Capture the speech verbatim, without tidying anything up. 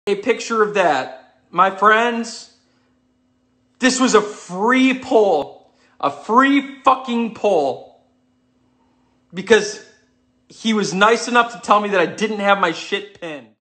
a picture of that. My friends, this was a free pull. A free fucking pull. Because he was nice enough to tell me that I didn't have my shit pinned.